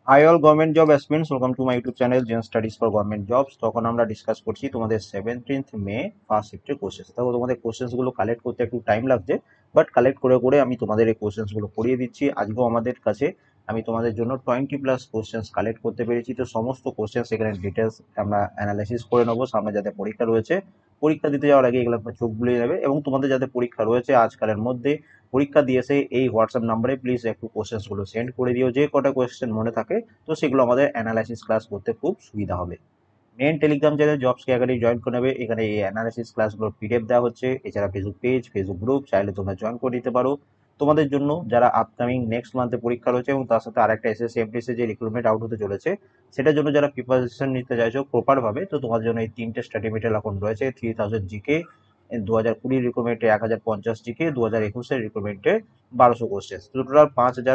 High all government job aspirants, welcome to my YouTube channel Gen Studies for government jobs. তখন আমরা discuss করছি তোমাদের 17th মে first শিফটের question. তখন তোমাদের কোশ্চেন্সগুলো collect করতে একটু টাইম লাগছে, বাট কালেক্ট করে করে আমি তোমাদের এই কোশ্চেন্সগুলো করিয়ে দিচ্ছি। আজকেও আমাদের কাছে আমি তোমাদের জন্য 20+ কোশ্চেন্স কালেক্ট করতে পেরেছি। তো সমস্ত কোশ্চেন্স এখানে ডিটেলস আমরা অ্যানালাইসিস করে নেবো। সামনে যাতে পরীক্ষা রয়েছে, পরীক্ষা দিতে যাওয়ার আগে এগুলো চোখ বুলিয়ে নেবে। এবং তোমাদের যাতে পরীক্ষা রয়েছে আজকালের মধ্যে, পরীক্ষা দিয়েছে এই হোয়াটসঅ্যাপ নাম্বারে প্লিজ একটু কোশ্চেন্সগুলো সেন্ড করে দিও। যে কটা কোয়েশ্চেন মনে থাকে তো সেগুলো আমাদের অ্যানালাইসিস ক্লাস করতে খুব সুবিধা হবে। মেন টেলিগ্রাম চ্যানেল জবস কে একাডেমি জয়েন করে নেবে। এখানে এই অ্যানালাইসিস ক্লাসগুলোর পিডিএফ দেওয়া হচ্ছে। এছাড়া ফেসবুক পেজ, ফেসবুক গ্রুপ চাইলে তোমরা জয়েন করে নিতে পারো। তোমাদের জন্য যারা আপকামিং নেক্সট মান্থে পরীক্ষা রয়েছে এবং তার সাথে আরেকটা এসএসসি এমটিএসসি যে রিক্রুটমেন্ট আউট হতে চলেছে, সেটার জন্য যারা প্রিপারেশন নিতে চাইছো প্রপার ভাবে, তো তোমার জন্য এই তিনটে স্টাডি মেটেরিয়াল এখন রয়েছে। 3000 জিকে 2020 রিক্রুটমেন্টে, 1050 জিকে 2021 রিক্রুটমেন্টে 1200 কোশ্চেন, টোটাল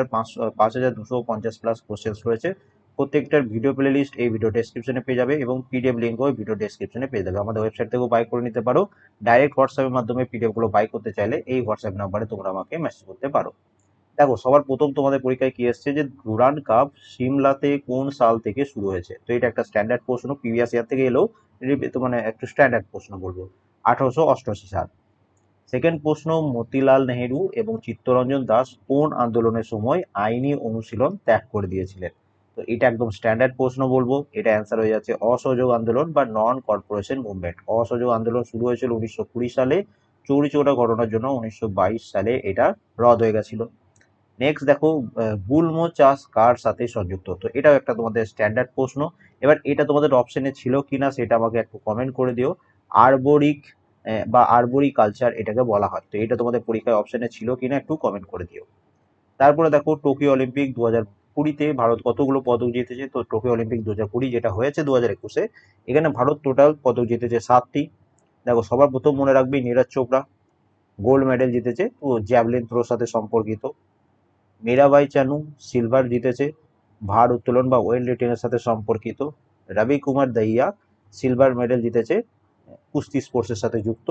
5250 প্লাস কোশ্চেন রয়েছে। প্রত্যেকটার ভিডিও প্লে লিস্ট এই ভিডিও ডেসক্রিপশনে পেয়ে যাবে এবং পিডিএফ লিঙ্কও ভিডিও ডেসক্রিপশনে পেয়ে যাবে। আমাদের ওয়েবসাইট থেকেও বাই করে নিতে পারো। ডাইরেক্ট হোয়াটসঅ্যাপের মাধ্যমে পিডিএফ গুলো বাই করতে চাইলে এই হোয়াটসঅ্যাপ নাম্বারে তোমরা আমাকে মেসেজ করতে পারো। দেখো, সবার প্রথম তোমাদের পরীক্ষায় কি এসছে যে ডুরান্ড কাপ সিমলাতে কোন সাল থেকে শুরু হয়েছে। তো এটা একটা স্ট্যান্ডার্ড প্রশ্ন, প্রিভিয়াস ইয়ার থেকে এলেও তো মানে একটু স্ট্যান্ডার্ড প্রশ্ন বলবো। 1888 সাল। সেকেন্ড প্রশ্ন, মতিলাল নেহেরু এবং চিত্তরঞ্জন দাস কোন আন্দোলনের সময় আইনি অনুশীলন ত্যাগ করে দিয়েছিলেন। তো এটা একদম স্ট্যান্ডার্ড প্রশ্ন বলবো। এটা অ্যান্সার হয়ে যাচ্ছে অসহযোগ আন্দোলন বা নন কর্পোরেশন মুভমেন্ট। অসহযোগ আন্দোলন শুরু হয়েছিল 1920 সালে। চৌরি চৌরা ঘটনার জন্য 1922 সালে এটা রদ হয়ে গেছিল। নেক্সট দেখো, গুল্ম চাষ কার সাথে সংযুক্ত। তো এটাও একটা তোমাদের স্ট্যান্ডার্ড প্রশ্ন। এবার এটা তোমাদের অপশনে ছিল কিনা সেটা আমাকে একটু কমেন্ট করে দিও। আরবোরিক বা আরবোরি কালচার এটাকে বলা হয়। তো এটা তোমাদের পরীক্ষায় অপশনে ছিল কিনা একটু কমেন্ট করে দিও। তারপরে দেখো, টোকিও অলিম্পিক 2020-তে ভারত কতগুলো পদক জিতেছে। তো টোকিও অলিম্পিক 2020 যেটা হয়েছে 2021-এ, এখানে ভারত টোটাল পদক জিতেছে 7টি। দেখো, সবার প্রথম মনে রাখবে নীরজ চোপড়া গোল্ড মেডেল জিতেছে, তো জ্যাভলিন থ্রোর সাথে সম্পর্কিত। মীরাবাই চানু সিলভার জিতেছে, ভার উত্তোলন বা ওয়েট লিফটিংয়ের সাথে সম্পর্কিত। রবি কুমার দহিয়া সিলভার মেডেল জিতেছে, কুস্তি স্পোর্টসের সাথে যুক্ত।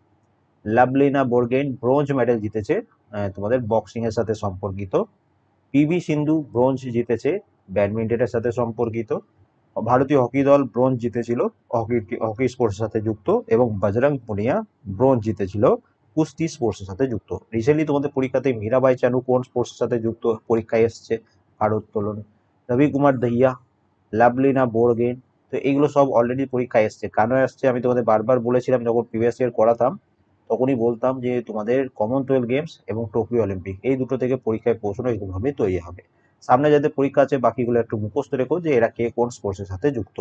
লাভলিনা বোরগেইন ব্রোঞ্জ মেডেল জিতেছে, তোমাদের বক্সিং এর সাথে সম্পর্কিত। পিভি সিন্ধু ব্রোঞ্জ জিতেছে, ব্যাডমিন্টনের সাথে সম্পর্কিত। ভারতীয় হকি দল ব্রোঞ্জ জিতেছিল, হকি হকি স্পোর্টসের সাথে যুক্ত। এবং বজরং পুনিয়া ব্রোঞ্জ জিতেছিল, কুস্তি স্পোর্টসের সাথে যুক্ত। রিসেন্টলি তোমাদের পরীক্ষাতে মীরাবাই চানু কোন স্পোর্টসের সাথে যুক্ত পরীক্ষায় এসছে, ভারোত্তোলন। রবি কুমার দহিয়া, লাভলিনা বোরগেইন, তো এইগুলো সব অলরেডি পরীক্ষায় এসছে। কেন আসছে আমি তোমাদের বারবার বলেছিলাম, যখন প্রিভিয়াস ইয়ার করাতাম তখনই বলতাম যে তোমাদের কমনওয়েলথ গেমস এবং টোকিও অলিম্পিক এই দুটো থেকে পরীক্ষায় পৌঁছানো এরকমভাবে তৈরি হবে। সামনে যাদের পরীক্ষা আছে বাকিগুলো একটু মুখস্থ রেখো যে এরা কে কোন স্পোর্টসের সাথে যুক্ত।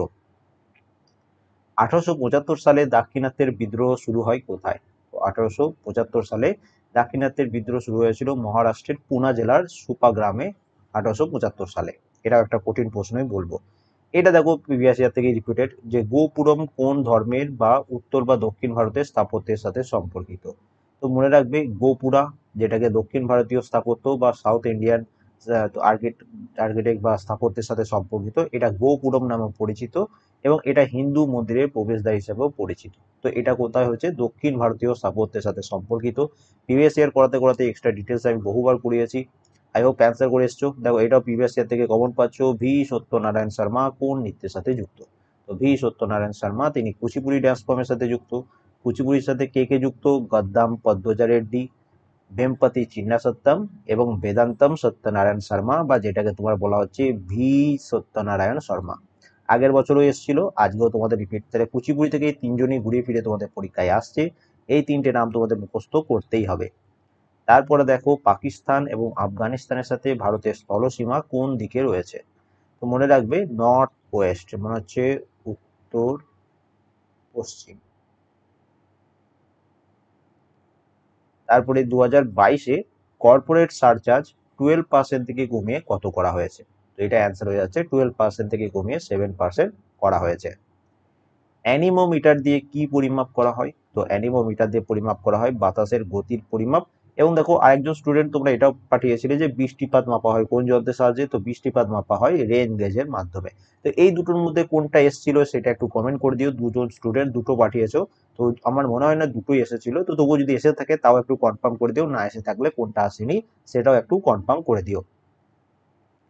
1875 সালে দাক্ষিণাত্যের বিদ্রোহ শুরু হয় কোথায়। তো 1875 সালে দাক্ষিণাত্যের বিদ্রোহ শুরু হয়েছিল মহারাষ্ট্রের পুনা জেলার সুপা গ্রামে 1875 সালে। এটাও একটা কঠিন প্রশ্নই বলবো। এটা দেখো প্রিভিয়াস ইয়ার থেকে রিপিটেড, যে গোপুরম কোন ধর্মের বা উত্তর বা দক্ষিণ ভারতের স্থাপত্যের সাথে সম্পর্কিত। তো মনে রাখবে গোপুরা, যেটাকে দক্ষিণ ভারতীয় স্থাপত্য বা সাউথ ইন্ডিয়ান আর্কিটেক্ট বা স্থাপত্যের সাথে সম্পর্কিত, এটা গোপুরম নামে পরিচিত। এবং এটা হিন্দু মন্দিরের প্রবেশদ্বার হিসেবেও পরিচিত। তো এটা কোথায় হচ্ছে, দক্ষিণ ভারতীয় স্থাপত্যের সাথে সম্পর্কিত। প্রিভিয়াস ইয়ার করাতে করাতে এক্সট্রা ডিটেলস আমি বহুবার করিয়েছি। আই হোপ অ্যান্সার করে এসছো। দেখো, এটাও প্রিভিয়াস ইয়ার থেকে কমন পাচ্ছ। ভি সত্যনারায়ণ শর্মা কোন নৃত্যের সাথে যুক্ত। তো ভি সত্যনারায়ণ শর্মা তিনি কুচিপুড়ি ড্যান্স ফর্মের সাথে যুক্ত। কুচিপুড়ির সাথে কে কে যুক্ত, গদ্দাম পদ্মজা রেড্ডি, ভেমপতি চিন্না সত্যম এবং বেদান্তম সত্যনারায়ণ শর্মা, বা যেটাকে তোমার বলা হচ্ছে ভি সত্যনারায়ণ শর্মা। আগের বছরও এসেছিল, আজকেও তোমাদের রিপিট। তাহলে কুচিপুড়ি থেকে এই তিনজনই ঘুরিয়ে ফিরে তোমাদের পরীক্ষায় আসছে। এই তিনটে নাম তোমাদের মুখস্থ করতেই হবে। তারপরে দেখো, পাকিস্তান এবং আফগানিস্তানের সাথে ভারতের স্থলসীমা কোন দিকে রয়েছে। তো মনে রাখবে নর্থ ওয়েস্ট, মানে হচ্ছে উত্তর পশ্চিম। তারপরে 2022-এ কর্পোরেট সারচার্জ 12% থেকে কমিয়ে কত করা হয়েছে। তো এটা অ্যান্সার হয়ে যাচ্ছে 12% থেকে কমিয়ে 7% করা হয়েছে। অ্যানিমোমিটার দিয়ে কি পরিমাপ করা হয়। তো অ্যানিমোমিটার দিয়ে পরিমাপ করা হয় বাতাসের গতির পরিমাপ। এবং দেখো, আরেকজন স্টুডেন্ট তোমরা এটাও পাঠিয়েছিলে যে বৃষ্টিপাত মাপা হয় কোন যন্ত্রের সাহায্যে। তো বৃষ্টিপাত মাপা হয় রেন গেজের মাধ্যমে। তো এই দুটোর মধ্যে কোনটা এসেছিল সেটা একটু কমেন্ট করে দিও। দুজন স্টুডেন্ট দুটো পাঠিয়েছো, তো আমার মনে হয় না দুটোই এসেছিল। তো তবুও যদি এসে থাকে তাও একটু কনফার্ম করে দিও, না এসে থাকলে কোনটা আসেনি সেটাও একটু কনফার্ম করে দিও।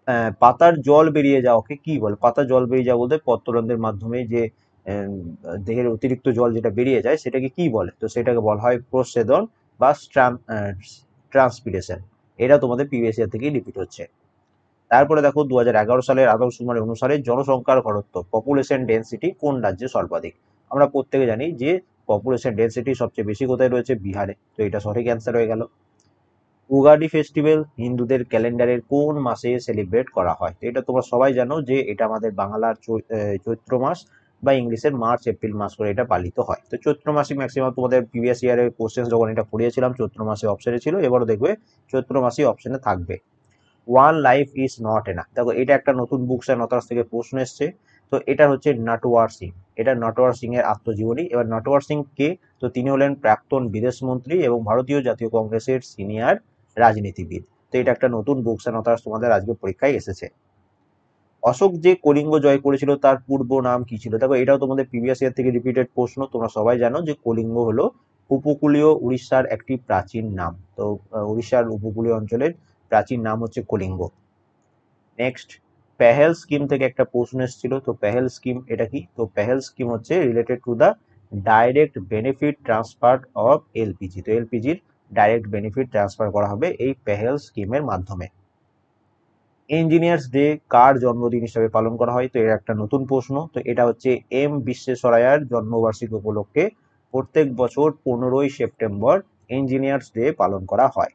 পাতার জল বেরিয়ে যাওয়াকে কি বলে? পাতার জল বেরিয়ে যাওয়া বলতে পত্ররন্ধ্রের মাধ্যমে যে আহ, দেহের অতিরিক্ত জল যেটা বেরিয়ে যায় সেটাকে কি বলে? তো সেটাকে বলা হয় প্রস্বেদন বা ট্রান্সপিরেশন। এটা তোমাদের প্রিভিয়াস ইয়ার থেকেই রিপিট হচ্ছে। তারপরে দেখো 2011 সালের আদমশুমারি অনুসারে জনসংখ্যার ঘনত্ব পপুলেশন ডেন্সিটি কোন রাজ্যে সর্বাধিক? আমরা প্রত্যেকে জানি যে পপুলেশন ডেন্সিটি সবচেয়ে বেশি কোথায় রয়েছে? বিহারে। তো এটা সঠিক অ্যান্সার হয়ে গেল। উগাডি ফেস্টিভ্যাল হিন্দুদের ক্যালেন্ডারের কোন মাসে সেলিব্রেট করা হয়? তো এটা তোমরা সবাই জানো যে এটা আমাদের বাংলার চৈত্র মাস বা ইংলিশের মার্চ এপ্রিল মাস করে এটা পালিত হয়। তো চৈত্র মাসে ম্যাক্সিমাম তোমাদের প্রিভিয়াস ইয়ারের কোশ্চেন যখন এটা পড়িয়েছিলাম চৈত্র মাসে অপশনে ছিল, এবারও দেখবে চৈত্র মাসেই অপশনে থাকবে। One life is not enough, দেখো এটা একটা নতুন বুকস অ্যান্ড অথার্স থেকে প্রশ্ন এসছে। তো এটা হচ্ছে নটওয়ার সিং, এটা নটওয়ার সিং এর আত্মজীবনী। এবার নটওয়ার সিং কে? তো তিনি হলেন প্রাক্তন বিদেশ মন্ত্রী এবং ভারতীয় জাতীয় কংগ্রেসের সিনিয়র রাজনীতিবিদ। তো এটা একটা নতুন বুকস অ্যান্ড অথার্স তোমাদের আজকে পরীক্ষায় এসেছে। অশোক যে কলিঙ্গ জয় করেছিল তার পূর্ব নাম কি ছিল? দেখো এটাও তোমাদের প্রিভিয়াস ইয়ার থেকে রিপিটেড প্রশ্ন। তোমরা সবাই জানো যে কলিঙ্গ হলো উপকূলীয় উড়িষ্যার একটি প্রাচীন নাম। তো উড়িষ্যার উপকূলীয় অঞ্চলের প্রাচীন নাম হচ্ছে কলিঙ্গ। নেক্সট, পেহেল স্কিম থেকে একটা প্রশ্ন এসেছিল। তো পেহেল স্কিম এটা কি? তো পেহেল স্কিম হচ্ছে related to the direct benefit transfer of LPG. তো এলপিজির ডাইরেক্ট বেনিফিট ট্রান্সফার করা হবে এই পেহেল স্কিমের মাধ্যমে। ইঞ্জিনিয়ার্স ডে কার জন্মদিন হিসাবে পালন করা হয়? তো এর একটা নতুন প্রশ্ন। তো এটা হচ্ছে এম বিশ্বেশ্বরায়ার জন্মবার্ষিকী উপলক্ষে প্রত্যেক বছর 15ই সেপ্টেম্বর ইঞ্জিনিয়ার্স ডে পালন করা হয়।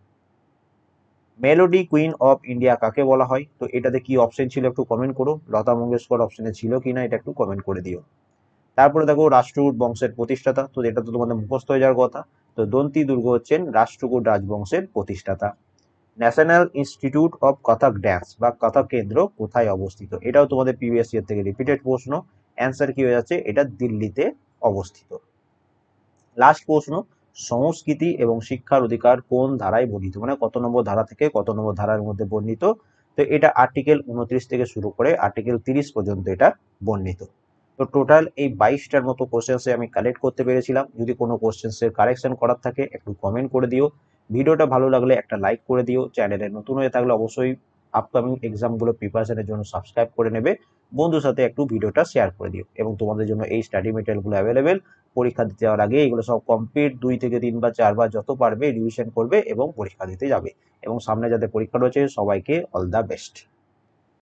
মেলোডি কুইন অফ ইন্ডিয়া কাকে বলা হয়? তো এটাতে কি অপশন ছিল একটু কমেন্ট করো। লতা মঙ্গেশকর অপশনে ছিল কিনা এটা একটু কমেন্ট করে দিও। তারপরে দেখো রাষ্ট্রকূট বংশের প্রতিষ্ঠাতা। তো এটা তো তোমাদের মুখস্থ হয়ে যাওয়ার কথা। তো দন্তি দুর্গ হচ্ছেন রাষ্ট্রকূট রাজবংশের প্রতিষ্ঠাতা। National Institute of Kathak Dance বা কথক কেন্দ্র কোথায় অবস্থিত? এটাও তোমাদের প্রিভিয়াস ইয়ার থেকে রিপিটেড প্রশ্ন। অ্যান্সার কি হয়ে যাচ্ছে? এটা দিল্লিতে অবস্থিত। লাস্ট প্রশ্ন, সংস্কৃতি এবং শিক্ষার অধিকার কোন ধারায় বর্ণিত? মানে কত নম্বর ধারা থেকে কত নম্বর ধারার মধ্যে বর্ণিত? তো এটা আর্টিকেল 29 থেকে শুরু করে আর্টিকেল 30 পর্যন্ত এটা বর্ণিত। তো টোটাল এই 22টার মতো কোশ্চেন্সে আমি কালেক্ট করতে পেরেছিলাম। যদি কোনো কোশ্চেন্সের কারেকশন করার থাকে একটু কমেন্ট করে দিও। ভিডিওটা ভালো লাগলে একটা লাইক করে দিও। চ্যানেলে নতুন হয়ে থাকলে অবশ্যই আপকামিং এক্সামগুলো প্রিপারেশনের জন্য সাবস্ক্রাইব করে নেবে। বন্ধুর সাথে একটু ভিডিওটা শেয়ার করে দিও এবং তোমাদের জন্য এই স্টাডি মেটেরিয়ালগুলো অ্যাভেলেবেল। পরীক্ষা দিতে যাওয়ার আগে এগুলো সব কমপ্লিট 2 থেকে 3 বা 4 বার যত পারবে রিভিশন করবে এবং পরীক্ষা দিতে যাবে। এবং সামনে যাদের পরীক্ষা রয়েছে সবাইকে অল দ্য বেস্ট।